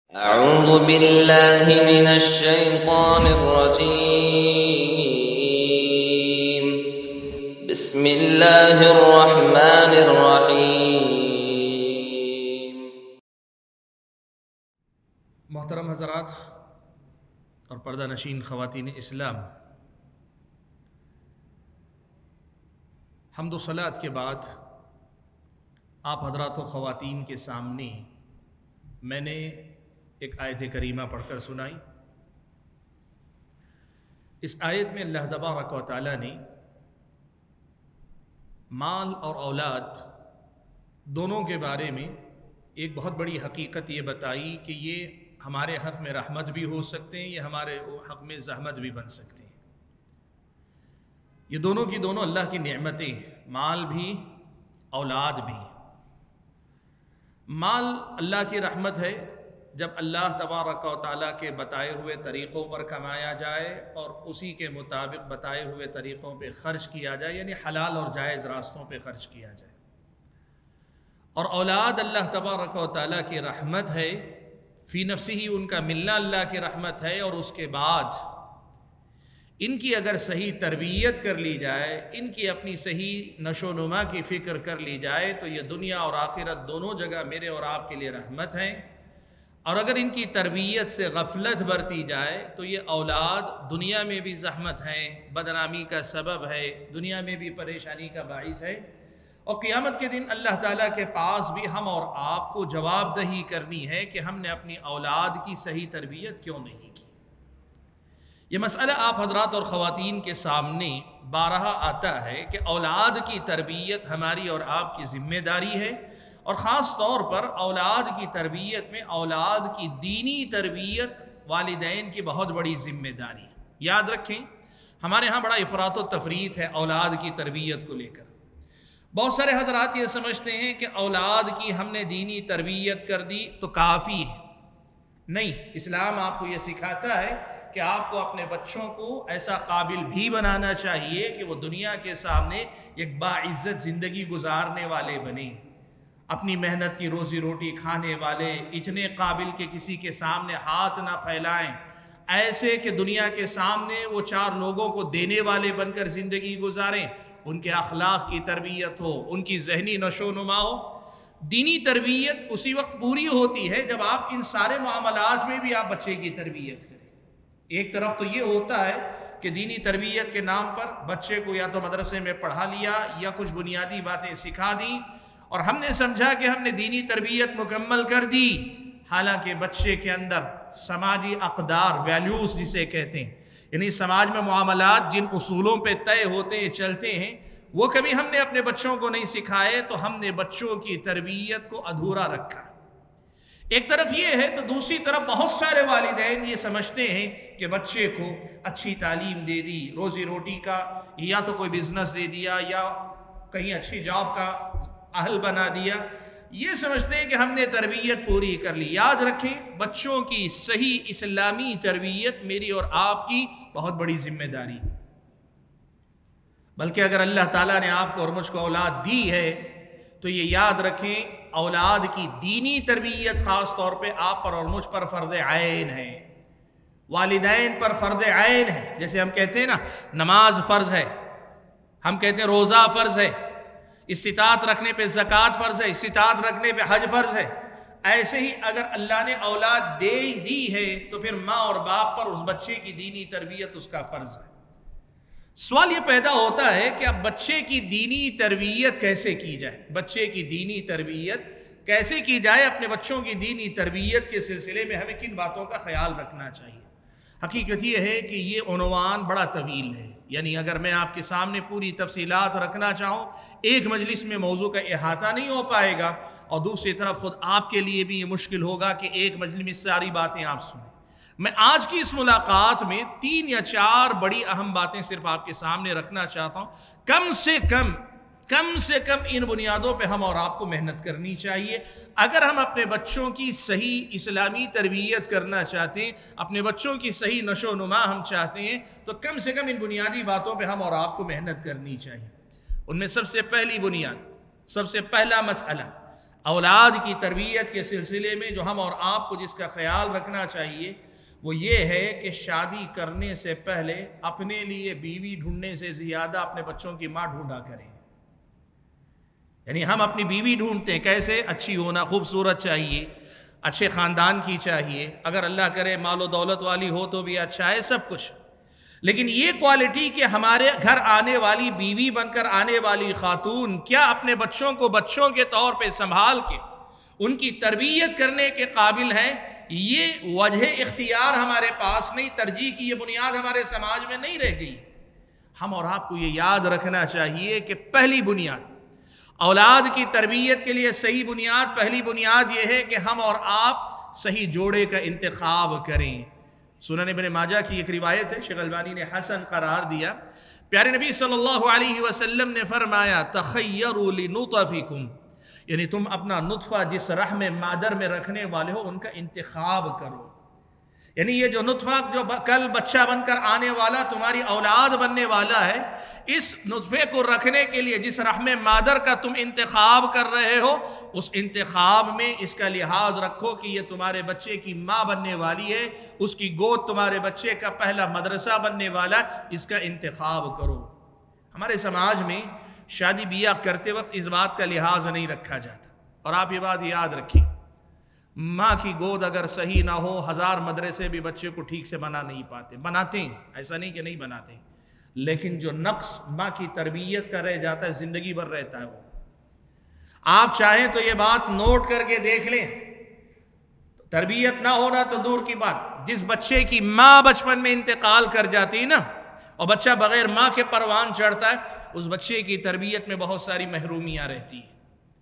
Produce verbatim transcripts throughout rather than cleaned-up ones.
أعوذ بالله من الشيطان الرجيم بسم الله الرحمن الرحيم محترم حضرات اور پردہ نشین خواتین اسلام، حمد و صلوات کے بعد آپ حضرات و خواتین کے سامنے میں نے ایک آیت کریمہ پڑھ کر سنائی۔ اس آیت میں اللہ تبارک و تعالیٰ نے مال اور اولاد دونوں کے بارے میں ایک بہت بڑی حقیقت یہ بتائی کہ یہ ہمارے حق میں رحمت بھی ہو سکتے ہیں، یہ ہمارے حق میں زحمت بھی بن سکتے ہیں۔ یہ دونوں کی دونوں اللہ کی نعمتیں، مال بھی اولاد بھی۔ مال اللہ کی رحمت ہے جب اللہ تبارک و تعالیٰ کے بتائے ہوئے طریقوں پر کمایا جائے اور اسی کے مطابق بتائے ہوئے طریقوں پہ خرچ کیا جائے، یعنی حلال اور جائز راستوں پہ خرچ کیا جائے۔ اور اولاد اللہ تبارک و تعالیٰ کی رحمت ہے، فی نفسی ہی ان کا ملنا اللہ کی رحمت ہے، اور اس کے بعد ان کی اگر صحیح تربیت کر لی جائے، ان کی اپنی صحیح نشو و نما کی فکر کر لی جائے تو یہ دنیا اور آخرت دونوں جگہ میرے اور آپ کے لیے رحمت ہے۔ اور اگر ان کی تربیت سے غفلت برتی جائے تو یہ اولاد دنیا میں بھی زحمت ہے، بدنامی کا سبب ہے، دنیا میں بھی پریشانی کا باعث ہے، اور قیامت کے دن اللہ تعالیٰ کے پاس بھی ہم اور آپ کو جواب دہی کرنی ہے کہ ہم نے اپنی اولاد کی صحیح تربیت کیوں نہیں کی۔ یہ مسئلہ آپ حضرات اور خواتین کے سامنے بارہا آتا ہے کہ اولاد کی تربیت ہماری اور آپ کی ذمہ داری ہے، اور خاص طور پر اولاد کی تربیت میں اولاد کی دینی تربیت والدین کی بہت بڑی ذمہ داری ہے۔ یاد رکھیں، ہمارے ہاں بڑا افراط و تفریط ہے اولاد کی تربیت کو لے کر۔ بہت سارے حضرات یہ سمجھتے ہیں کہ اولاد کی ہم نے دینی تربیت کر دی تو کافی ہے۔ نہیں، اسلام آپ کو یہ سکھاتا ہے کہ آپ کو اپنے بچوں کو ایسا قابل بھی بنانا چاہیے کہ وہ دنیا کے سامنے ایک باعزت زندگی گزارنے والے بنیں، اپنی محنت کی روزی روٹی کھانے والے، اتنے قابل کہ کسی کے سامنے ہاتھ نہ پھیلائیں، ایسے کہ دنیا کے سامنے وہ چار لوگوں کو دینے والے بن کر زندگی گزاریں، ان کے اخلاق کی تربیت ہو، ان کی ذہنی نشو و نما ہو۔ دینی تربیت اسی وقت پوری ہوتی ہے جب آپ ان سارے معاملات میں بھی آپ بچے کی تربیت کریں۔ ایک طرف تو یہ ہوتا ہے کہ دینی تربیت کے نام پر بچے کو یا تو مدرسے میں پڑھا لیا یا کچھ بنیادی باتیں سکھا دیں، اور ہم نے سمجھا کہ ہم نے دینی تربیت مکمل کر دی، حالانکہ بچے کے اندر سماجی اقدار، ویلیوز جسے کہتے ہیں، یعنی سماج میں معاملات جن اصولوں پہ طے ہوتے ہیں، چلتے ہیں، وہ کبھی ہم نے اپنے بچوں کو نہیں سکھائے، تو ہم نے بچوں کی تربیت کو ادھورا رکھا۔ ایک طرف یہ ہے تو دوسری طرف بہت سارے والدین یہ سمجھتے ہیں کہ بچے کو اچھی تعلیم دے دی، روزی روٹی کا یا تو کوئی بزنس دے دیا یا کہیں اچھی جاب کا اہل بنا دیا، یہ سمجھتے ہیں کہ ہم نے تربیت پوری کر لی۔ یاد رکھیں، بچوں کی صحیح اسلامی تربیت میری اور آپ کی بہت بڑی ذمہ داری، بلکہ اگر اللہ تعالیٰ نے آپ کو اور مجھ کو اولاد دی ہے تو یہ یاد رکھیں اولاد کی دینی تربیت خاص طور پہ آپ پر اور مجھ پر فرض عین ہے، والدین پر فرض عین ہے۔ جیسے ہم کہتے ہیں نا نماز فرض ہے، ہم کہتے ہیں روزہ فرض ہے، استطاعت رکھنے پہ زکوٰۃ فرض ہے، استطاعت رکھنے پہ حج فرض ہے، ایسے ہی اگر اللہ نے اولاد دے دی ہے تو پھر ماں اور باپ پر اس بچے کی دینی تربیت اس کا فرض ہے۔ سوال یہ پیدا ہوتا ہے کہ اب بچے کی دینی تربیت کیسے کی جائے، بچے کی دینی تربیت کیسے کی جائے، اپنے بچوں کی دینی تربیت کے سلسلے میں ہمیں کن باتوں کا خیال رکھنا چاہیے۔ حقیقت یہ ہے کہ یہ عنوان بڑا طویل ہے، یعنی اگر میں آپ کے سامنے پوری تفصیلات رکھنا چاہوں ایک مجلس میں موضوع کا احاطہ نہیں ہو پائے گا، اور دوسری طرف خود آپ کے لیے بھی یہ مشکل ہوگا کہ ایک مجلس میں ساری باتیں آپ سنیں۔ میں آج کی اس ملاقات میں تین یا چار بڑی اہم باتیں صرف آپ کے سامنے رکھنا چاہتا ہوں۔ کم سے کم کم سے کم ان بنیادوں پہ ہم اور آپ کو محنت کرنی چاہیے اگر ہم اپنے بچوں کی صحیح اسلامی تربیت کرنا چاہتے ہیں، اپنے بچوں کی صحیح نشو و نما ہم چاہتے ہیں، تو کم سے کم ان بنیادی باتوں پہ ہم اور آپ کو محنت کرنی چاہیے۔ ان میں سب سے پہلی بنیاد، سب سے پہلا مسئلہ، اولاد کی تربیت کے سلسلے میں جو ہم اور آپ کو جس کا خیال رکھنا چاہیے وہ یہ ہے کہ شادی کرنے سے پہلے اپنے لیے بیوی ڈھونڈنے سے زیادہ اپنے بچوں کی ماں ڈھونڈا کریں. یعنی ہم اپنی بیوی ڈھونڈتے ہیں کیسے؟ اچھی ہونا، خوبصورت چاہیے، اچھے خاندان کی چاہیے، اگر اللہ کرے مال و دولت والی ہو تو بھی اچھا ہے، سب کچھ. لیکن یہ کوالٹی کہ ہمارے گھر آنے والی بیوی بن کر آنے والی خاتون کیا اپنے بچوں کو بچوں کے طور پہ سنبھال کے ان کی تربیت کرنے کے قابل ہیں، یہ وجہ اختیار ہمارے پاس نہیں، ترجیح کی یہ بنیاد ہمارے سماج میں نہیں رہ گئی. ہم اور آپ کو یہ یاد رکھنا چاہیے کہ پہلی بنیاد اولاد کی تربیت کے لیے صحیح بنیاد، پہلی بنیاد یہ ہے کہ ہم اور آپ صحیح جوڑے کا انتخاب کریں. سنن ابن ماجہ کی ایک روایت ہے، شیخ البانی نے حسن قرار دیا. پیارے نبی صلی اللہ علیہ وسلم نے فرمایا تخیروا لنطفکم، یعنی تم اپنا نطفہ جس رحم مادر میں رکھنے والے ہو ان کا انتخاب کرو. یعنی یہ جو نطفہ جو کل بچہ بن کر آنے والا تمہاری اولاد بننے والا ہے، اس نطفے کو رکھنے کے لیے جس رحم مادر کا تم انتخاب کر رہے ہو اس انتخاب میں اس کا لحاظ رکھو کہ یہ تمہارے بچے کی ماں بننے والی ہے، اس کی گود تمہارے بچے کا پہلا مدرسہ بننے والا، اس کا انتخاب کرو. ہمارے سماج میں شادی بیاہ کرتے وقت اس بات کا لحاظ نہیں رکھا جاتا. اور آپ یہ بات یاد رکھیں، ماں کی گود اگر صحیح نہ ہو ہزار مدرسے بھی بچے کو ٹھیک سے بنا نہیں پاتے. بناتے ہیں، ایسا نہیں کہ نہیں بناتے، لیکن جو نقص ماں کی تربیت کا رہ جاتا ہے زندگی بھر رہتا ہے. وہ آپ چاہیں تو یہ بات نوٹ کر کے دیکھ لیں، تربیت نہ ہونا تو دور کی بات، جس بچے کی ماں بچپن میں انتقال کر جاتی ہے نا اور بچہ بغیر ماں کے پروان چڑھتا ہے، اس بچے کی تربیت میں بہت ساری محرومیاں رہتی ہیں.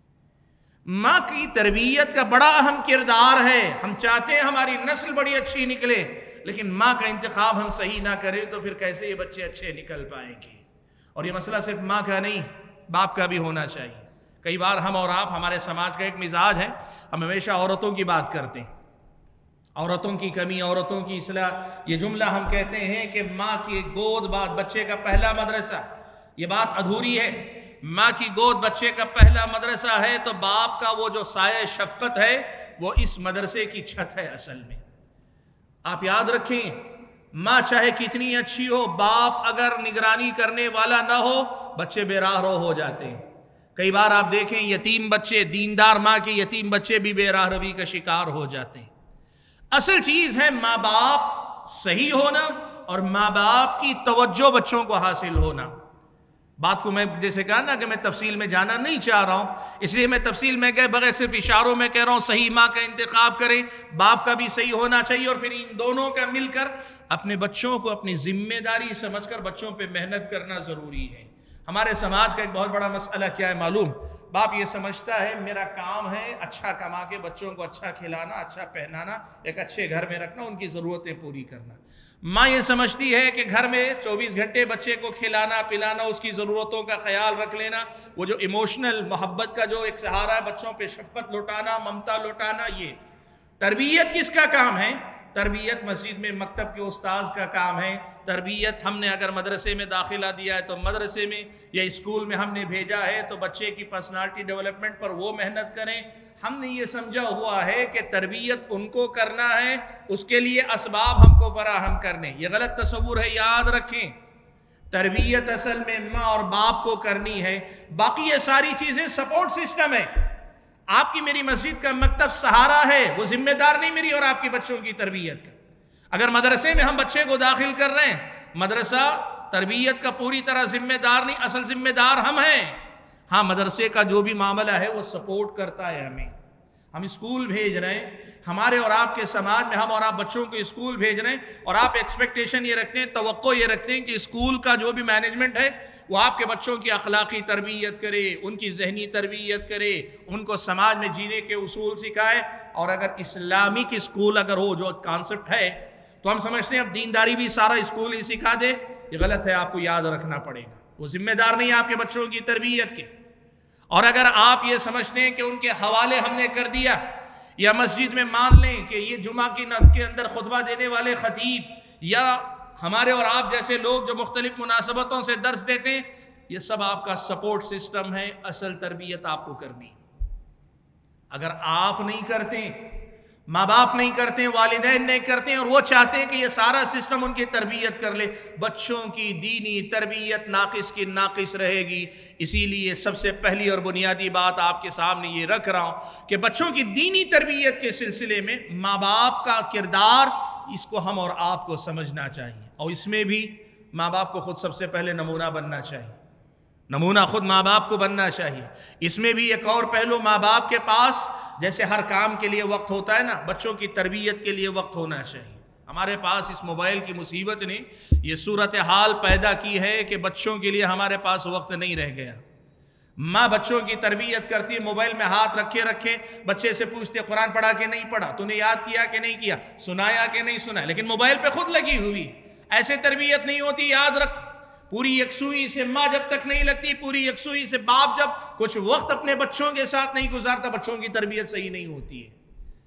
ماں کی تربیت کا بڑا اہم کردار ہے. ہم چاہتے ہیں ہماری نسل بڑی اچھی نکلے، لیکن ماں کا انتخاب ہم صحیح نہ کریں تو پھر کیسے یہ بچے اچھے نکل پائیں گے. اور یہ مسئلہ صرف ماں کا نہیں، باپ کا بھی ہونا چاہیے. کئی بار ہم اور آپ، ہمارے سماج کا ایک مزاج ہے، ہم ہمیشہ عورتوں کی بات کرتے ہیں، عورتوں کی کمی، عورتوں کی اصلاح. یہ جملہ ہم کہتے ہیں کہ ماں کی گود بعد بچے کا پہلا مدرسہ، یہ بات ادھوری ہے. ماں کی گود بچے کا پہلا مدرسہ ہے تو باپ کا وہ جو سایہ شفقت ہے وہ اس مدرسے کی چھت ہے اصل میں. آپ یاد رکھیں، ماں چاہے کتنی اچھی ہو، باپ اگر نگرانی کرنے والا نہ ہو بچے بے راہ رو ہو جاتے ہیں. کئی بار آپ دیکھیں یتیم بچے، دیندار ماں کے یتیم بچے بھی بے راہ روی کا شکار ہو جاتے ہیں. اصل چیز ہے ماں باپ صحیح ہونا اور ماں باپ کی توجہ بچوں کو حاصل ہونا. بات کو میں جیسے کہا نا کہ میں تفصیل میں جانا نہیں چاہ رہا ہوں، اس لیے میں تفصیل میں گئے بغیر صرف اشاروں میں کہہ رہا ہوں صحیح ماں کا انتخاب کریں، باپ کا بھی صحیح ہونا چاہیے، اور پھر ان دونوں کا مل کر اپنے بچوں کو اپنی ذمہ داری سمجھ کر بچوں پہ محنت کرنا ضروری ہے. ہمارے سماج کا ایک بہت بڑا مسئلہ کیا ہے معلوم؟ باپ یہ سمجھتا ہے میرا کام ہے اچھا کما کے بچوں کو اچھا کھلانا، اچھا پہنانا، ایک اچھے گھر میں رکھنا، ان کی ضرورتیں پوری کرنا. ماں یہ سمجھتی ہے کہ گھر میں چوبیس گھنٹے بچے کو کھلانا پلانا، اس کی ضرورتوں کا خیال رکھ لینا، وہ جو ایموشنل محبت کا جو ایک سہارا ہے بچوں پہ شفقت لوٹانا، ممتا لوٹانا. یہ تربیت کس کا کام ہے؟ تربیت مسجد میں مکتب کے استاذ کا کام ہے. تربیت ہم نے اگر مدرسے میں داخلہ دیا ہے تو مدرسے میں یا اسکول میں ہم نے بھیجا ہے تو بچے کی پرسنالٹی ڈیولپمنٹ پر وہ محنت کریں. ہم نے یہ سمجھا ہوا ہے کہ تربیت ان کو کرنا ہے، اس کے لیے اسباب ہم کو فراہم کرنے. یہ غلط تصور ہے، یاد رکھیں. تربیت اصل میں ماں اور باپ کو کرنی ہے، باقی یہ ساری چیزیں سپورٹ سسٹم ہے. آپ کی میری مسجد کا مکتب سہارا ہے، وہ ذمہ دار نہیں میری اور آپ کے بچوں کی تربیت کا. اگر مدرسے میں ہم بچے کو داخل کر رہے ہیں، مدرسہ تربیت کا پوری طرح ذمہ دار نہیں، اصل ذمہ دار ہم ہیں. ہاں مدرسے کا جو بھی معاملہ ہے وہ سپورٹ کرتا ہے ہمیں. ہم اسکول بھیج رہے ہیں، ہمارے اور آپ کے سماج میں ہم اور آپ بچوں کو اسکول بھیج رہے ہیں اور آپ ایکسپیکٹیشن یہ رکھتے ہیں، توقع یہ رکھتے ہیں کہ اسکول کا جو بھی مینجمنٹ ہے وہ آپ کے بچوں کی اخلاقی تربیت کرے، ان کی ذہنی تربیت کرے، ان کو سماج میں جینے کے اصول سکھائے. اور اگر اسلامک اسکول اگر ہو جو کانسیپٹ ہے تو ہم سمجھتے ہیں اب دینداری بھی سارا اسکول ہی سکھا دے. یہ غلط ہے، آپ کو یاد رکھنا پڑے گا. وہ ذمہ دار نہیں آپ کے بچوں کی تربیت کے. اور اگر آپ یہ سمجھتے ہیں کہ ان کے حوالے ہم نے کر دیا، یا مسجد میں مان لیں کہ یہ جمعہ کی نت کے اندر خطبہ دینے والے خطیب یا ہمارے اور آپ جیسے لوگ جو مختلف مناسبتوں سے درس دیتے ہیں، یہ سب آپ کا سپورٹ سسٹم ہے. اصل تربیت آپ کو کرنی. اگر آپ نہیں کرتے، ماں باپ نہیں کرتے، والدین نہیں کرتے، اور وہ چاہتے ہیں کہ یہ سارا سسٹم ان کی تربیت کر لے، بچوں کی دینی تربیت ناقص کی ناقص رہے گی۔ اسی لیے سب سے پہلی اور بنیادی بات آپ کے سامنے یہ رکھ رہا ہوں کہ بچوں کی دینی تربیت کے سلسلے میں ماں باپ کا کردار، اس کو ہم اور آپ کو سمجھنا چاہیے، اور اس میں بھی ماں باپ کو خود سب سے پہلے نمونہ بننا چاہیے، نمونہ خود ماں باپ کو بننا چاہیے۔ اس میں بھی ایک اور پہلو، ماں باپ کے پاس جیسے ہر کام کے لیے وقت ہوتا ہے نا، بچوں کی تربیت کے لیے وقت ہونا چاہیے۔ ہمارے پاس اس موبائل کی مصیبت نے یہ صورتحال پیدا کی ہے کہ بچوں کے لیے ہمارے پاس وقت نہیں رہ گیا۔ ماں بچوں کی تربیت کرتی ہے، موبائل میں ہاتھ رکھے رکھے بچے سے پوچھتے قرآن پڑھا کہ نہیں پڑھا، تو نے یاد کیا کہ نہیں کیا، سنایا کہ نہیں سنایا، لیکن موبائل پہ خود لگی ہوئی۔ ایسے تربیت نہیں ہوتی، یاد رکھ۔ پوری یکسوئی سے ماں جب تک نہیں لگتی، پوری یکسوئی سے باپ جب کچھ وقت اپنے بچوں کے ساتھ نہیں گزارتا، بچوں کی تربیت صحیح نہیں ہوتی ہے۔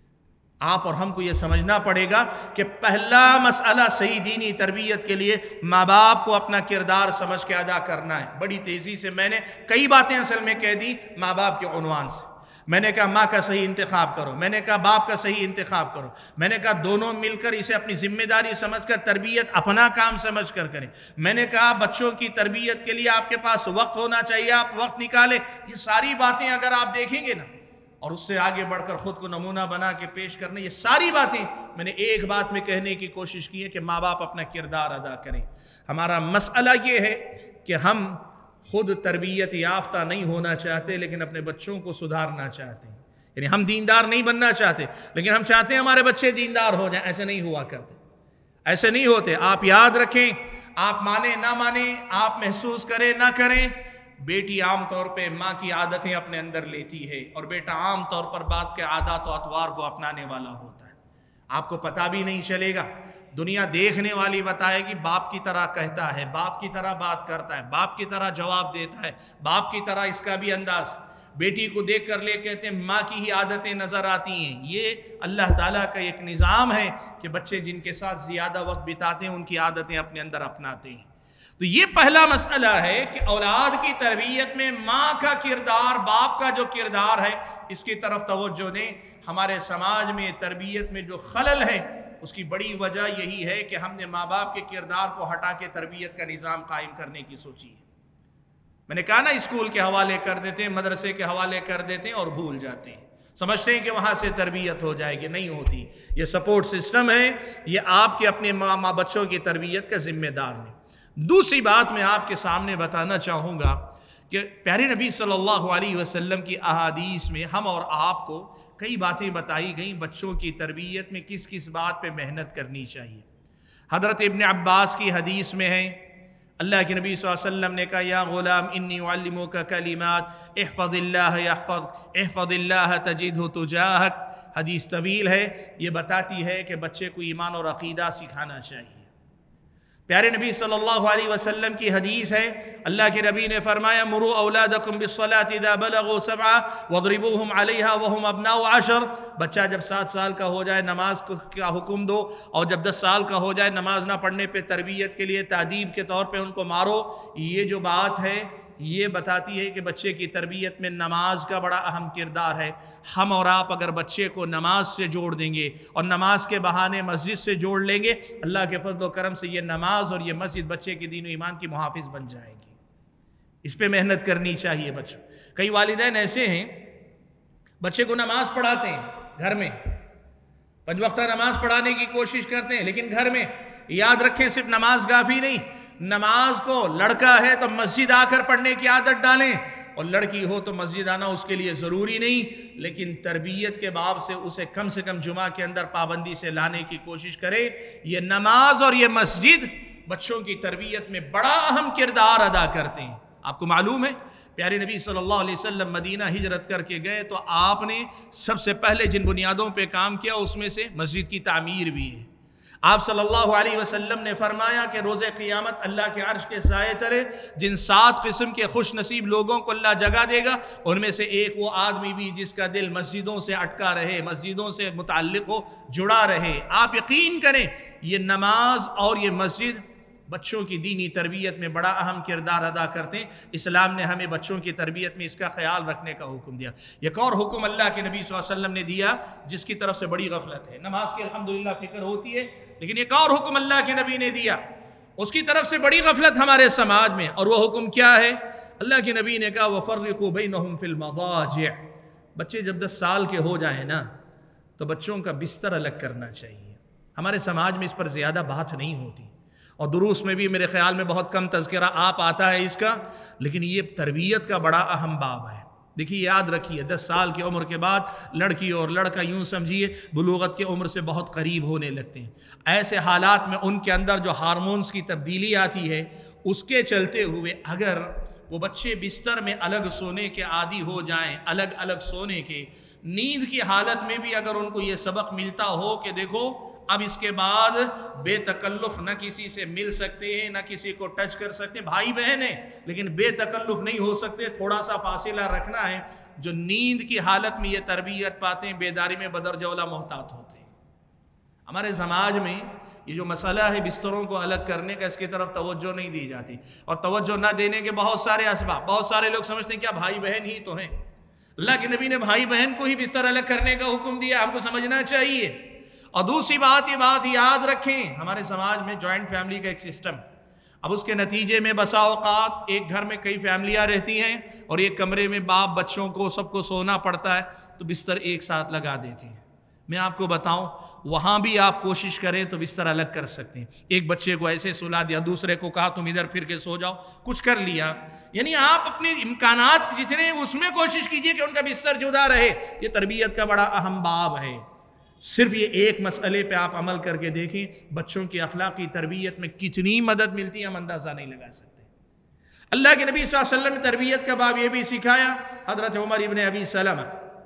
آپ اور ہم کو یہ سمجھنا پڑے گا کہ پہلا مسئلہ صحیح دینی تربیت کے لیے ماں باپ کو اپنا کردار سمجھ کے ادا کرنا ہے۔ بڑی تیزی سے میں نے کئی باتیں اصل میں کہہ دی ماں باپ کے عنوان سے۔ میں نے کہا ماں کا صحیح انتخاب کرو، میں نے کہا باپ کا صحیح انتخاب کرو، میں نے کہا دونوں مل کر اسے اپنی ذمہ داری سمجھ کر تربیت اپنا کام سمجھ کر کریں، میں نے کہا بچوں کی تربیت کے لیے آپ کے پاس وقت ہونا چاہیے، آپ وقت نکالیں۔ یہ ساری باتیں اگر آپ دیکھیں گے نا، اور اس سے آگے بڑھ کر خود کو نمونہ بنا کے پیش کرنے، یہ ساری باتیں میں نے ایک بات میں کہنے کی کوشش کی ہے کہ ماں باپ اپنا کردار ادا کریں۔ ہمارا مسئلہ یہ ہے کہ ہم خود تربیت یافتہ نہیں ہونا چاہتے، لیکن اپنے بچوں کو سدھارنا چاہتے ہیں۔ یعنی ہم دیندار نہیں بننا چاہتے، لیکن ہم چاہتے ہیں ہمارے بچے دیندار ہو جائیں۔ ایسے نہیں ہوا کرتے، ایسے نہیں ہوتے۔ آپ یاد رکھیں، آپ مانیں نہ مانیں، آپ محسوس کریں نہ کریں، بیٹی عام طور پہ ماں کی عادتیں اپنے اندر لیتی ہے، اور بیٹا عام طور پر باپ کے عادات و اطوار کو اپنانے والا ہوتا ہے۔ آپ کو پتہ بھی نہیں چلے گا، دنیا دیکھنے والی بتائے گی باپ کی طرح کہتا ہے، باپ کی طرح بات کرتا ہے، باپ کی طرح جواب دیتا ہے، باپ کی طرح اس کا بھی انداز۔ بیٹی کو دیکھ کر لے کہتے ہیں ماں کی ہی عادتیں نظر آتی ہیں۔ یہ اللہ تعالیٰ کا ایک نظام ہے کہ بچے جن کے ساتھ زیادہ وقت بتاتے ہیں ان کی عادتیں اپنے اندر اپناتے ہیں۔ تو یہ پہلا مسئلہ ہے کہ اولاد کی تربیت میں ماں کا کردار، باپ کا جو کردار ہے، اس کی طرف توجہ دیں۔ ہمارے سماج میں تربیت میں جو خلل ہے، اس کی بڑی وجہ یہی ہے کہ ہم نے ماں باپ کے کردار کو ہٹا کے تربیت کا نظام قائم کرنے کی سوچی ہے۔ میں نے کہا نا، اسکول کے حوالے کر دیتے ہیں، مدرسے کے حوالے کر دیتے ہیں اور بھول جاتے ہیں، سمجھتے ہیں کہ وہاں سے تربیت ہو جائے گی، نہیں ہوتی۔ یہ سپورٹ سسٹم ہے، یہ آپ کے اپنے ماں ماں بچوں کی تربیت کا ذمہ دار ہے۔ دوسری بات میں آپ کے سامنے بتانا چاہوں گا کہ پیارے نبی صلی اللہ علیہ وسلم کی احادیث میں ہم اور آپ کو کئی باتیں بتائی گئیں بچوں کی تربیت میں کس کس بات پہ محنت کرنی چاہیے۔ حضرت ابن عباس کی حدیث میں ہے، اللہ کے نبی صلی اللہ علیہ وسلم نے کہا یا غلام انی اعلمک کلمات احفظ اللہ یحفظ احفظ اللہ تجدہ تجاہک۔ حدیث طویل ہے، یہ بتاتی ہے کہ بچے کو ایمان اور عقیدہ سکھانا چاہیے۔ پیارے نبی صلی اللہ علیہ وسلم کی حدیث ہے، اللہ کے نبی نے فرمایا مروا اولادکم بالصلاۃ اذا بلغوا سبعا واضربوہم علیہا وہم ابناء عشر۔ بچہ جب سات سال کا ہو جائے نماز کا حکم دو، اور جب دس سال کا ہو جائے نماز نہ پڑھنے پہ تربیت کے لیے تعدیب کے طور پہ ان کو مارو۔ یہ جو بات ہے یہ بتاتی ہے کہ بچے کی تربیت میں نماز کا بڑا اہم کردار ہے۔ ہم اور آپ اگر بچے کو نماز سے جوڑ دیں گے اور نماز کے بہانے مسجد سے جوڑ لیں گے، اللہ کے فضل و کرم سے یہ نماز اور یہ مسجد بچے کے دین و ایمان کی محافظ بن جائے گی۔ اس پہ محنت کرنی چاہیے بچوں۔ کئی والدین ایسے ہیں بچے کو نماز پڑھاتے ہیں گھر میں، پنج وقتہ نماز پڑھانے کی کوشش کرتے ہیں، لیکن گھر میں یاد رکھیں صرف نماز کافی نہیں، نماز کو لڑکا ہے تو مسجد آ کر پڑھنے کی عادت ڈالیں، اور لڑکی ہو تو مسجد آنا اس کے لیے ضروری نہیں، لیکن تربیت کے باب سے اسے کم سے کم جمعہ کے اندر پابندی سے لانے کی کوشش کرے۔ یہ نماز اور یہ مسجد بچوں کی تربیت میں بڑا اہم کردار ادا کرتے ہیں۔ آپ کو معلوم ہے پیارے نبی صلی اللہ علیہ وسلم مدینہ ہجرت کر کے گئے تو آپ نے سب سے پہلے جن بنیادوں پہ کام کیا اس میں سے مسجد کی تعمیر بھی ہے۔ آپ صلی اللہ علیہ وسلم نے فرمایا کہ روز قیامت اللہ کے عرش کے سائے تلے جن سات قسم کے خوش نصیب لوگوں کو اللہ جگہ دے گا، ان میں سے ایک وہ آدمی بھی جس کا دل مسجدوں سے اٹکا رہے، مسجدوں سے متعلق ہو، جڑا رہے۔ آپ یقین کریں یہ نماز اور یہ مسجد بچوں کی دینی تربیت میں بڑا اہم کردار ادا کرتے ہیں۔ اسلام نے ہمیں بچوں کی تربیت میں اس کا خیال رکھنے کا حکم دیا۔ ایک اور حکم اللہ کے نبی صلی اللہ علیہ وسلم نے دیا جس کی طرف سے بڑی غفلت ہے۔ نماز کی الحمدللہ فکر ہوتی ہے، لیکن ایک اور حکم اللہ کے نبی نے دیا، اس کی طرف سے بڑی غفلت ہمارے سماج میں، اور وہ حکم کیا ہے؟ اللہ کے نبی نے کہا وَفَرِّقُوا بَيْنَهُمْ فِي الْمَضَاجِعِ۔ بچے جب دس سال کے ہو جائیں نا تو بچوں کا بستر الگ کرنا چاہیے۔ ہمارے سماج میں اس پر زیادہ بات نہیں ہوتی، اور دروس میں بھی میرے خیال میں بہت کم تذکرہ آپ آتا ہے اس کا، لیکن یہ تربیت کا بڑا اہم باب ہے۔ دیکھیے یاد رکھیے، دس سال کی عمر کے بعد لڑکی اور لڑکا یوں سمجھیے بلوغت کے عمر سے بہت قریب ہونے لگتے ہیں۔ ایسے حالات میں ان کے اندر جو ہارمونز کی تبدیلی آتی ہے، اس کے چلتے ہوئے اگر وہ بچے بستر میں الگ سونے کے عادی ہو جائیں، الگ الگ سونے کے، نیند کی حالت میں بھی اگر ان کو یہ سبق ملتا ہو کہ دیکھو اب اس کے بعد بے تکلف نہ کسی سے مل سکتے ہیں، نہ کسی کو ٹچ کر سکتے ہیں، بھائی بہن ہیں لیکن بے تکلف نہیں ہو سکتے، تھوڑا سا فاصلہ رکھنا ہے، جو نیند کی حالت میں یہ تربیت پاتے ہیں، بیداری میں بدرجہ اولیٰ محتاط ہوتے ہیں۔ ہمارے سماج میں یہ جو مسئلہ ہے بستروں کو الگ کرنے کا، اس کی طرف توجہ نہیں دی جاتی، اور توجہ نہ دینے کے بہت سارے اسباب۔ بہت سارے لوگ سمجھتے ہیں کیا بھائی بہن ہی تو ہیں؟ اللہ کے نبی نے بھائی بہن کو ہی بستر الگ کرنے کا حکم دیا، ہم کو سمجھنا چاہیے۔ اور دوسری بات یہ بات یاد رکھیں، ہمارے سماج میں جوائنٹ فیملی کا ایک سسٹم، اب اس کے نتیجے میں بسا اوقات ایک گھر میں کئی فیملیاں رہتی ہیں اور ایک کمرے میں باپ بچوں کو سب کو سونا پڑتا ہے، تو بستر ایک ساتھ لگا دیتی ہیں۔ میں آپ کو بتاؤں وہاں بھی آپ کوشش کریں تو بستر الگ کر سکتے ہیں۔ ایک بچے کو ایسے سلا دیا، دوسرے کو کہا تم ادھر پھر کے سو جاؤ، کچھ کر لیا، یعنی آپ اپنے امکانات جتنے اس میں کوشش کیجئے کہ ان کا بستر جدا رہے۔ یہ تربیت کا بڑا اہم باب ہے۔ صرف یہ ایک مسئلے پہ آپ عمل کر کے دیکھیں، بچوں کی اخلاقی تربیت میں کتنی مدد ملتی ہے ہم اندازہ نہیں لگا سکتے۔ اللہ کے نبی صلی اللہ علیہ وسلم نے تربیت کا باب یہ بھی سکھایا۔ حضرت عمر ابن ابی سلمہ،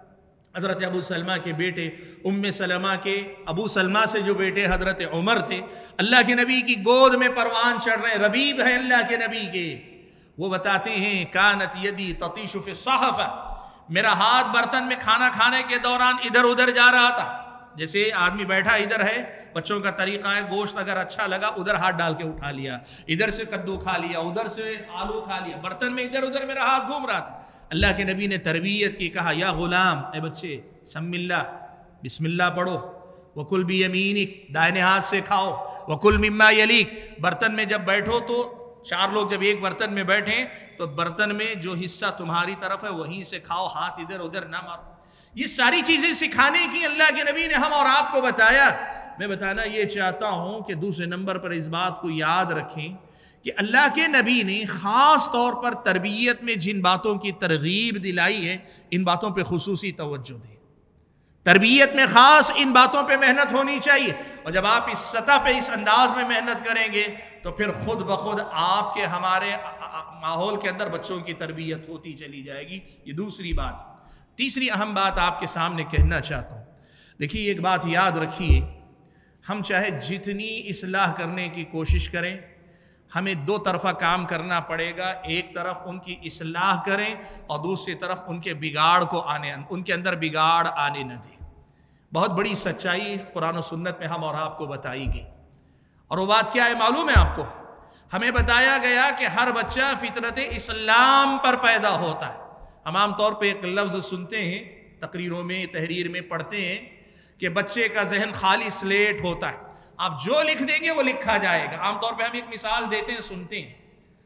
حضرت ابو سلمہ کے بیٹے، ام سلمہ کے ابو سلمہ سے جو بیٹے حضرت عمر تھے، اللہ کے نبی کی گود میں پروان چڑھ رہے ہیں، ربیب ہیں اللہ کے نبی کے۔ وہ بتاتے ہیں کانت یدی تطیش فی الصحفہ، میرا ہاتھ برتن میں کھانا کھانے کے دوران ادھر ادھر جا رہا تھا۔ جیسے آدمی بیٹھا ادھر ہے، بچوں کا طریقہ ہے گوشت اگر اچھا لگا ادھر ہاتھ ڈال کے اٹھا لیا، ادھر سے کدو کھا لیا، ادھر سے آلو کھا لیا، برتن میں ادھر ادھر میرا ہاتھ گھوم رہا تھا۔ اللہ کے نبی نے تربیت کی، کہا یا غلام، اے بچے سم اللہ، بسم اللہ پڑھو، وکل بیمینک، دائنے ہاتھ سے کھاؤ، وکل مما یلیک، برتن میں جب بیٹھو تو چار لوگ جب ایک برتن میں بیٹھیں تو برتن میں جو حصہ تمہاری طرف ہے وہیں سے کھاؤ، ہاتھ ادھر ادھر نہ مارو۔ یہ ساری چیزیں سکھانے کی اللہ کے نبی نے ہم اور آپ کو بتایا۔ میں بتانا یہ چاہتا ہوں کہ دوسرے نمبر پر اس بات کو یاد رکھیں کہ اللہ کے نبی نے خاص طور پر تربیت میں جن باتوں کی ترغیب دلائی ہے، ان باتوں پہ خصوصی توجہ دیں۔ تربیت میں خاص ان باتوں پہ محنت ہونی چاہیے، اور جب آپ اس سطح پہ اس انداز میں محنت کریں گے تو پھر خود بخود آپ کے ہمارے ماحول کے اندر بچوں کی تربیت ہوتی چلی جائے گی۔ یہ دوسری بات۔ تیسری اہم بات آپ کے سامنے کہنا چاہتا ہوں، دیکھیے ایک بات یاد رکھیے، ہم چاہے جتنی اصلاح کرنے کی کوشش کریں، ہمیں دو طرفہ کام کرنا پڑے گا۔ ایک طرف ان کی اصلاح کریں اور دوسری طرف ان کے بگاڑ کو آنے ان کے اندر بگاڑ آنے نہ دیں۔ بہت بڑی سچائی قرآن و سنت میں ہم اور آپ کو بتائی گئی، اور وہ بات کیا ہے معلوم ہے آپ کو؟ ہمیں بتایا گیا کہ ہر بچہ فطرت اسلام پر پیدا ہوتا ہے۔ ہم عام طور پہ ایک لفظ سنتے ہیں، تقریروں میں تحریر میں پڑھتے ہیں کہ بچے کا ذہن خالی سلیٹ ہوتا ہے، آپ جو لکھ دیں گے وہ لکھا جائے گا۔ عام طور پہ ہم ایک مثال دیتے ہیں، سنتے ہیں۔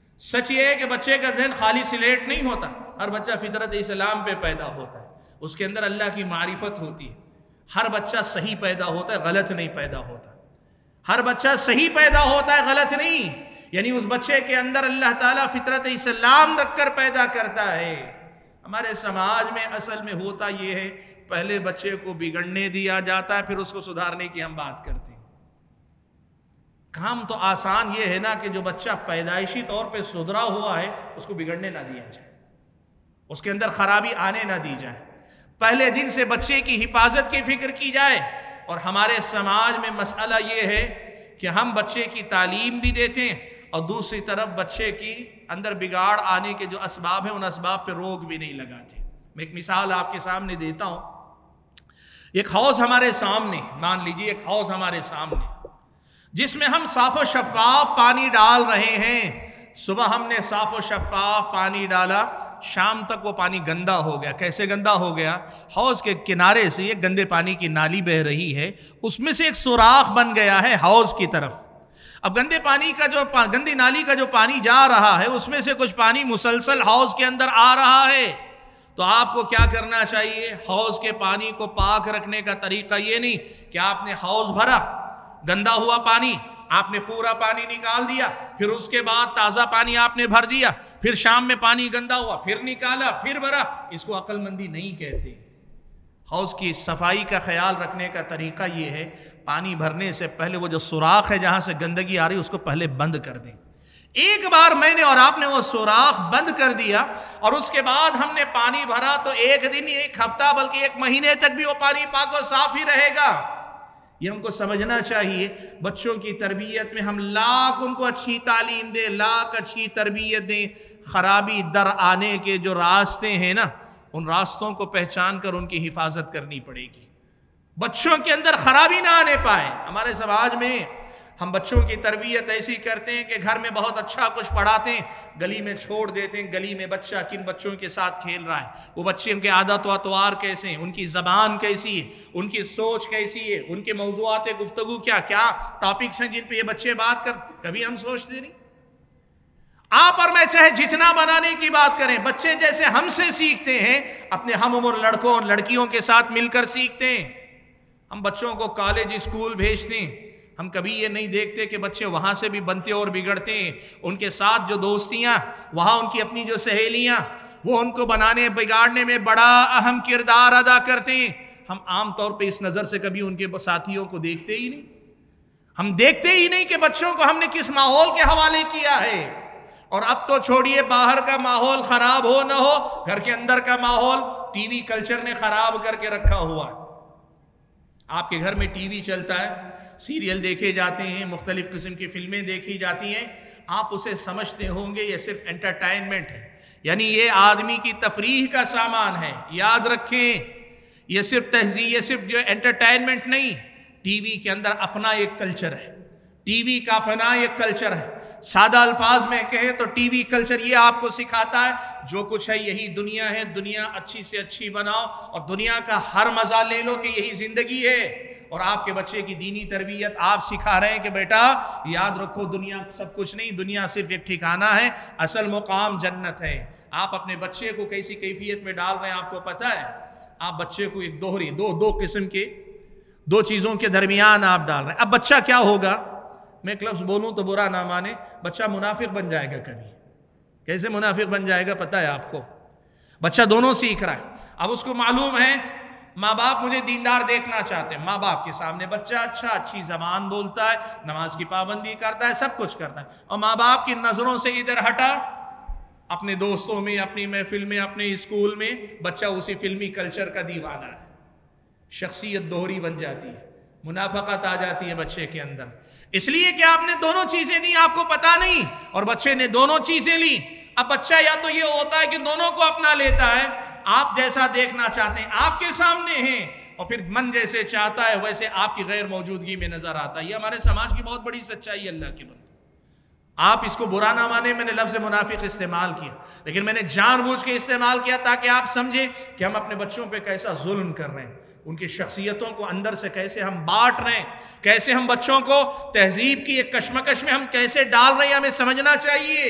سچ یہ ہے کہ بچے کا ذہن خالی سلیٹ نہیں ہوتا، ہر بچہ فطرت اسلام پہ پیدا ہوتا ہے، اس کے اندر اللہ کی معرفت ہوتی ہے۔ ہر بچہ صحیح پیدا ہوتا ہے، غلط نہیں پیدا ہوتا۔ ہر بچہ صحیح پیدا ہوتا ہے، غلط نہیں، یعنی اس بچے کے اندر اللہ تعالیٰ فطرت اسلام رکھ کر پیدا کرتا ہے۔ ہمارے سماج میں اصل میں ہوتا یہ ہے، پہلے بچے کو بگڑنے دیا جاتا ہے، پھر اس کو سدھارنے کی ہم بات کرتے ہیں۔ کام تو آسان یہ ہے نا کہ جو بچہ پیدائشی طور پہ سدھرا ہوا ہے اس کو بگڑنے نہ دیا جائے، اس کے اندر خرابی آنے نہ دی جائے، پہلے دن سے بچے کی حفاظت کی فکر کی جائے۔ اور ہمارے سماج میں مسئلہ یہ ہے کہ ہم بچے کی تعلیم بھی دیتے ہیں اور دوسری طرف بچے کی اندر بگاڑ آنے کے جو اسباب ہیں ان اسباب پہ روک بھی نہیں لگاتے۔ میں ایک مثال آپ کے سامنے دیتا ہوں۔ ایک حوض ہمارے سامنے، مان لیجیے ایک حوض ہمارے سامنے، جس میں ہم صاف و شفاف پانی ڈال رہے ہیں۔ صبح ہم نے صاف و شفاف پانی ڈالا، شام تک وہ پانی گندا ہو گیا۔ کیسے گندا ہو گیا؟ حوض کے کنارے سے ایک گندے پانی کی نالی بہ رہی ہے، اس میں سے ایک سوراخ بن گیا ہے حوض کی طرف۔ اب گندے پانی کا جو گندی نالی کا جو پانی جا رہا ہے، اس میں سے کچھ پانی مسلسل حوض کے اندر آ رہا ہے۔ تو آپ کو کیا کرنا چاہیے؟ حوض کے پانی کو پاک رکھنے کا طریقہ یہ نہیں کہ آپ نے حوض بھرا، گندا ہوا پانی آپ نے پورا پانی نکال دیا، پھر اس کے بعد تازہ پانی آپ نے بھر دیا، پھر شام میں پانی گندا ہوا پھر نکالا پھر بھرا۔ اس کو عقل مندی نہیں کہتے۔ حوض کی صفائی کا خیال رکھنے کا طریقہ یہ ہے، پانی بھرنے سے پہلے وہ جو سوراخ ہے جہاں سے گندگی آ رہی ہے اس کو پہلے بند کر دیں۔ ایک بار میں نے اور آپ نے وہ سوراخ بند کر دیا اور اس کے بعد ہم نے پانی بھرا تو ایک دن ایک ہفتہ بلکہ ایک مہینے تک بھی وہ پانی پاک و صاف ہی رہے گا۔ یہ ہم کو سمجھنا چاہیے۔ بچوں کی تربیت میں ہم لاکھ ان کو اچھی تعلیم دیں، لاکھ اچھی تربیت دیں، خرابی در آنے کے جو راستے ہیں نا، ان راستوں کو پہچان کر ان کی حفاظت کرنی پڑے گی۔ بچوں کے اندر خرابی نہ آنے پائے۔ ہمارے سماج میں ہم بچوں کی تربیت ایسی کرتے ہیں کہ گھر میں بہت اچھا کچھ پڑھاتے ہیں، گلی میں چھوڑ دیتے ہیں۔ گلی میں بچہ کن بچوں کے ساتھ کھیل رہا ہے، وہ بچے ان کے عادت و اطوار کیسے ہیں، ان کی زبان کیسی ہے، ان کی سوچ کیسی ہے، ان کے موضوعات گفتگو کیا کیا ٹاپکس ہیں جن پہ یہ بچے بات کر، کبھی ہم سوچتے نہیں۔ آپ اور میں چاہے جتنا بنانے کی بات کریں، بچے جیسے ہم سے سیکھتے ہیں اپنے ہم عمر لڑکوں اور لڑکیوں کے ساتھ مل کر سیکھتے ہیں۔ ہم بچوں کو کالج اسکول بھیجتے ہیں، ہم کبھی یہ نہیں دیکھتے کہ بچے وہاں سے بھی بنتے اور بگڑتے ہیں، ان کے ساتھ جو دوستیاں، وہاں ان کی اپنی جو سہیلیاں، وہ ان کو بنانے بگاڑنے میں بڑا اہم کردار ادا کرتے ہیں۔ ہم عام طور پہ اس نظر سے کبھی ان کے ساتھیوں کو دیکھتے ہی نہیں۔ ہم دیکھتے ہی نہیں کہ بچوں کو ہم نے کس ماحول کے حوالے کیا ہے۔ اور اب تو چھوڑیے باہر کا ماحول خراب ہو نہ ہو، گھر کے اندر کا ماحول ٹی وی کلچر نے خراب کر کے رکھا ہوا ہے۔ آپ کے گھر میں ٹی وی چلتا ہے، سیریل دیکھے جاتے ہیں، مختلف قسم کی فلمیں دیکھی جاتی ہیں، آپ اسے سمجھتے ہوں گے یہ صرف انٹرٹینمنٹ ہے، یعنی یہ آدمی کی تفریح کا سامان ہے۔ یاد رکھیں، یہ صرف تہذیب، یہ صرف جو انٹرٹینمنٹ نہیں، ٹی وی کے اندر اپنا ایک کلچر ہے، ٹی وی کا اپنا ایک کلچر ہے۔ سادہ الفاظ میں کہیں تو ٹی وی کلچر یہ آپ کو سکھاتا ہے جو کچھ ہے یہی دنیا ہے، دنیا اچھی سے اچھی بناؤ اور دنیا کا ہر مزہ لے لو کہ یہی زندگی ہے۔ اور آپ کے بچے کی دینی تربیت آپ سکھا رہے ہیں کہ بیٹا یاد رکھو دنیا سب کچھ نہیں، دنیا صرف ایک ٹھکانہ ہے، اصل مقام جنت ہے۔ آپ اپنے بچے کو کیسی کیفیت میں ڈال رہے ہیں آپ کو پتہ ہے؟ آپ بچے کو ایک دوہری دو دو قسم کے دو چیزوں کے درمیان آپ ڈال رہے ہیں۔ اب بچہ کیا ہوگا، میں ایک لفظ بولوں تو برا نہ مانے، بچہ منافق بن جائے گا کبھی۔ کیسے منافق بن جائے گا پتہ ہے آپ کو؟ بچہ دونوں سیکھ رہا ہے، اب اس کو معلوم ہے ماں باپ مجھے دیندار دیکھنا چاہتے ہیں، ماں باپ کے سامنے بچہ اچھا اچھی زبان بولتا ہے، نماز کی پابندی کرتا ہے، سب کچھ کرتا ہے، اور ماں باپ کی نظروں سے ادھر ہٹا، اپنے دوستوں میں، اپنی محفل میں، اپنے اسکول میں بچہ اسی فلمی کلچر کا دیوانہ ہے۔ شخصیت دوہری بن جاتی ہے، منافقت آ جاتی ہے بچے کے اندر، اس لیے کہ آپ نے دونوں چیزیں دی، آپ کو پتا نہیں، اور بچے نے دونوں چیزیں لی۔ اب بچہ یا تو یہ ہوتا ہے کہ دونوں کو اپنا لیتا ہے، آپ جیسا دیکھنا چاہتے ہیں آپ کے سامنے ہیں، اور پھر من جیسے چاہتا ہے ویسے آپ کی غیر موجودگی میں نظر آتا ہے۔ یہ ہمارے سماج کی بہت بڑی سچائی ہے اللہ کے بندے۔ آپ اس کو برا نہ مانے، میں نے لفظ منافق استعمال کیا، لیکن میں نے جان بوجھ کے استعمال کیا تاکہ آپ سمجھیں کہ ہم اپنے بچوں پہ کیسا ظلم کر رہے ہیں، ان کی شخصیتوں کو اندر سے کیسے ہم بانٹ رہے ہیں، کیسے ہم بچوں کو تہذیب کی ایک کشمکش میں ہم کیسے ڈال رہے ہیں، ہمیں سمجھنا چاہیے۔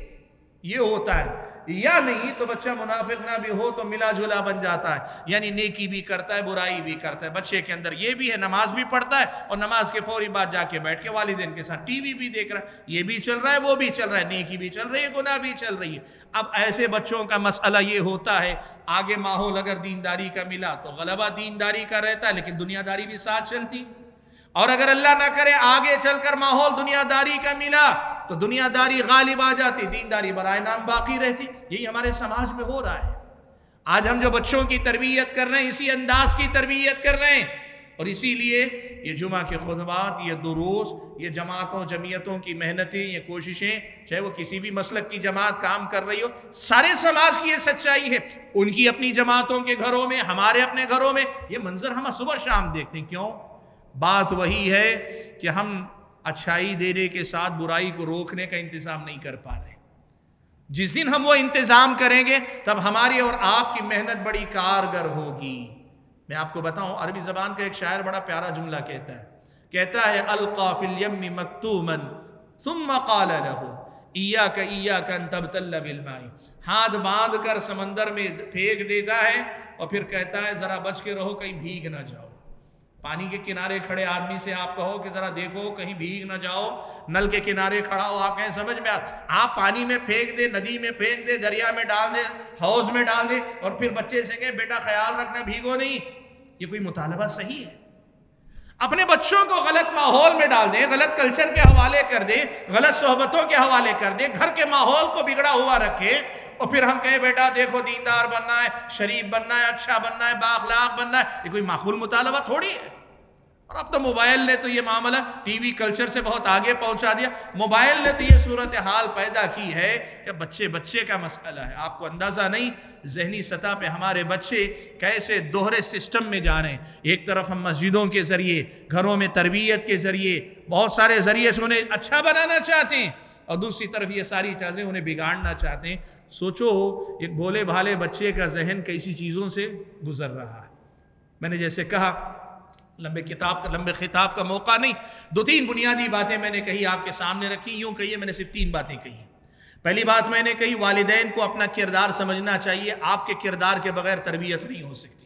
یہ ہوتا ہے، یا نہیں تو بچہ منافق نہ بھی ہو تو ملا جلا بن جاتا ہے، یعنی نیکی بھی کرتا ہے برائی بھی کرتا ہے۔ بچے کے اندر یہ بھی ہے، نماز بھی پڑھتا ہے اور نماز کے فوری بعد جا کے بیٹھ کے والدین کے ساتھ ٹی وی بھی دیکھ رہا ہے، یہ بھی چل رہا ہے وہ بھی چل رہا ہے، نیکی بھی چل رہی ہے گناہ بھی چل رہی ہے۔ اب ایسے بچوں کا مسئلہ یہ ہوتا ہے، آگے ماحول اگر دینداری کا ملا تو غلبہ دینداری کا رہتا ہے لیکن دنیا داری بھی ساتھ چلتی، اور اگر اللہ نہ کرے آگے چل کر ماحول دنیا داری کا ملا تو دنیا داری غالب آ جاتی، دینداری برائے نام باقی رہتی۔ یہی ہمارے سماج میں ہو رہا ہے۔ آج ہم جو بچوں کی تربیت کر رہے ہیں اسی انداز کی تربیت کر رہے ہیں، اور اسی لیے یہ جمعہ کے خطبات، یہ دروس، یہ جماعتوں جمعیتوں کی محنتیں، یہ کوششیں، چاہے وہ کسی بھی مسلک کی جماعت کام کر رہی ہو، سارے سماج کی یہ سچائی ہے۔ ان کی اپنی جماعتوں کے گھروں میں، ہمارے اپنے گھروں میں یہ منظر ہم صبح شام دیکھتے ہیں۔ کیوں؟ بات وہی ہے کہ ہم اچھائی دینے کے ساتھ برائی کو روکنے کا انتظام نہیں کر پا رہے. جس دن ہم وہ انتظام کریں گے تب ہماری اور آپ کی محنت بڑی کارگر ہوگی. میں آپ کو بتاؤں عربی زبان کا ایک شاعر بڑا پیارا جملہ کہتا ہے کہتا ہے القا فی الیم مکتوما ثم قال له ایاک ایاک ان تبتل بالماء. ہاتھ باندھ کر سمندر میں پھینک دیتا ہے اور پھر کہتا ہے ذرا بچ کے رہو کہیں بھیگ نہ جاؤ. پانی کے کنارے کھڑے آدمی سے آپ کہو کہ ذرا دیکھو کہیں بھیگ نہ جاؤ, نل کے کنارے کھڑا ہو, آپ کہیں سمجھ میں آپ پانی میں پھینک دے, ندی میں پھینک دے, دریا میں ڈال دے, حوض میں ڈال دے اور پھر بچے سے کہیں بیٹا خیال رکھنا بھیگو نہیں. یہ کوئی مطالبہ صحیح ہے؟ اپنے بچوں کو غلط ماحول میں ڈال دیں, غلط کلچر کے حوالے کر دیں, غلط صحبتوں کے حوالے کر دیں, گھر کے ماحول کو بگڑا ہوا رکھے اور پھر ہم کہیں بیٹا دیکھو دیندار بننا ہے, شریف بننا ہے, اچھا بننا ہے, بااخلاق بننا ہے. یہ کوئی معقول مطالبہ تھوڑی ہے. اور اب تو موبائل نے تو یہ معاملہ ٹی وی کلچر سے بہت آگے پہنچا دیا. موبائل نے تو یہ صورتحال پیدا کی ہے کہ بچے بچے کا مسئلہ ہے. آپ کو اندازہ نہیں ذہنی سطح پہ ہمارے بچے کیسے دوہرے سسٹم میں جا رہے ہیں. ایک طرف ہم مسجدوں کے ذریعے, گھروں میں تربیت کے ذریعے, بہت سارے ذریعے سے انہیں اچھا بنانا چاہتے ہیں اور دوسری طرف یہ ساری چیزیں انہیں بگاڑنا چاہتے ہیں. سوچو ایک بھولے بھالے بچے کا ذہن کیسی چیزوں سے گزر رہا ہے. میں نے جیسے کہا لمبے کتاب کا لمبے خطاب کا موقع نہیں, دو تین بنیادی باتیں میں نے کہی آپ کے سامنے رکھی. یوں کہیے میں نے صرف تین باتیں کہی. پہلی بات میں نے کہی والدین کو اپنا کردار سمجھنا چاہیے, آپ کے کردار کے بغیر تربیت نہیں ہو سکتی.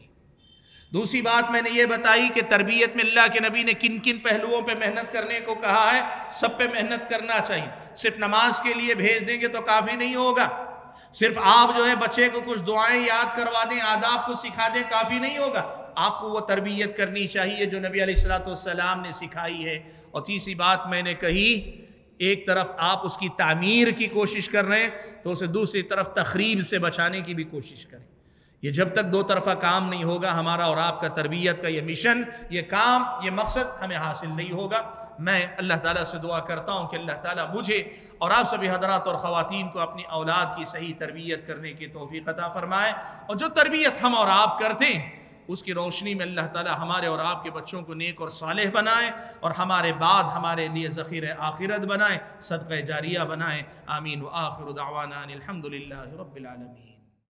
دوسری بات میں نے یہ بتائی کہ تربیت میں اللہ کے نبی نے کن کن پہلوؤں پہ محنت کرنے کو کہا ہے. سب پہ محنت کرنا چاہیے. صرف نماز کے لیے بھیج دیں گے تو کافی نہیں ہوگا. صرف آپ جو ہے بچے کو کچھ دعائیں یاد کروا دیں, آداب کو سکھا دیں, کافی نہیں ہوگا. آپ کو وہ تربیت کرنی چاہیے جو نبی علیہ الصلوۃ والسلام نے سکھائی ہے. اور تیسری بات میں نے کہی ایک طرف آپ اس کی تعمیر کی کوشش کر رہے ہیں تو اسے دوسری طرف تخریب سے بچانے کی بھی کوشش کریں. یہ جب تک دو طرفہ کام نہیں ہوگا ہمارا اور آپ کا تربیت کا یہ مشن, یہ کام, یہ مقصد ہمیں حاصل نہیں ہوگا. میں اللہ تعالیٰ سے دعا کرتا ہوں کہ اللہ تعالیٰ مجھے اور آپ سبھی حضرات اور خواتین کو اپنی اولاد کی صحیح تربیت کرنے کی توفیق عطا فرمائے, اور جو تربیت ہم اور آپ کرتے ہیں اس کی روشنی میں اللہ تعالیٰ ہمارے اور آپ کے بچوں کو نیک اور صالح بنائے اور ہمارے بعد ہمارے لیے ذخیرہ آخرت بنائے, صدقہ جاریہ بنائے. آمین. وآخر دعوانا الحمد للہ رب العالمین.